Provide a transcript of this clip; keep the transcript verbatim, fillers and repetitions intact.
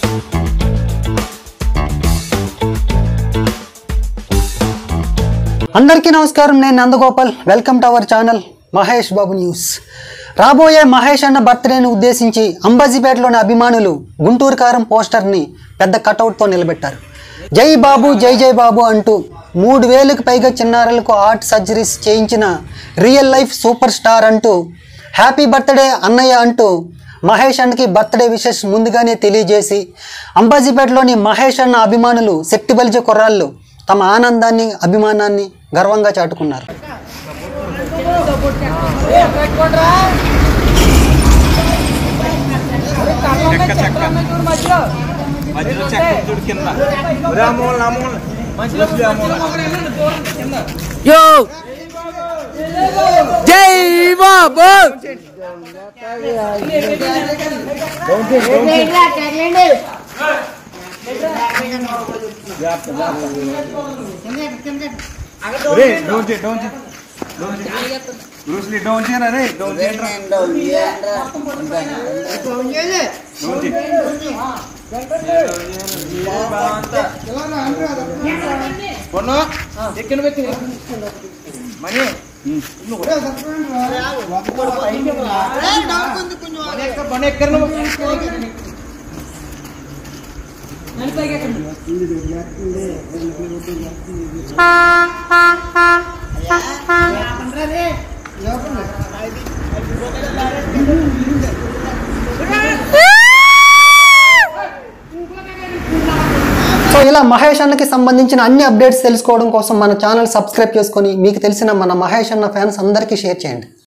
అందరికీ నమస్కారం, నేను Nandagopal. Welcome to our channel Mahesh Babu news. రాబోయే మహేష్ అన్న బర్త్డేను ఉద్దేశించి అంబాజీపేటలోని అభిమానులు గుంటూరు కారం పోస్టర్ని పెద్ద కటౌట్తో నిలబెట్టారు. జై బాబు జై జై బాబు అంటూ మూడు వేలకు పైగా చిన్నారులకు హార్ట్ సర్జరీస్ చేయించిన రియల్ లైఫ్ సూపర్ స్టార్ అంటూ హ్యాపీ బర్త్డే అన్నయ్య అంటూ మహేష్ అన్నకి బర్త్డే విషెస్ ముందుగానే తెలియజేసి అంబాజీపేటలోని మహేష్ అన్న అభిమానులు శక్తిబలిజ కుర్రాళ్ళు తమ ఆనందాన్ని అభిమానాన్ని గర్వంగా చాటుకున్నారు. జై Babu Ray, don't it, don't it, don't it. Bruce Lee, don't it, Ray, don't it. Don't it. Pono, ekkan bekki. Mani. Mani ekkan nu. So ఇలా మహేష్ అన్నకి సంబంధించిన అన్ని అప్డేట్స్ తెలుసుకోవడం కోసం మన ఛానల్ సబ్స్క్రైబ్ చేసుకొని మీకు తెలిసిన మన మహేష్ అన్న ఫ్యాన్స్ అందరికీ షేర్ చేయండి.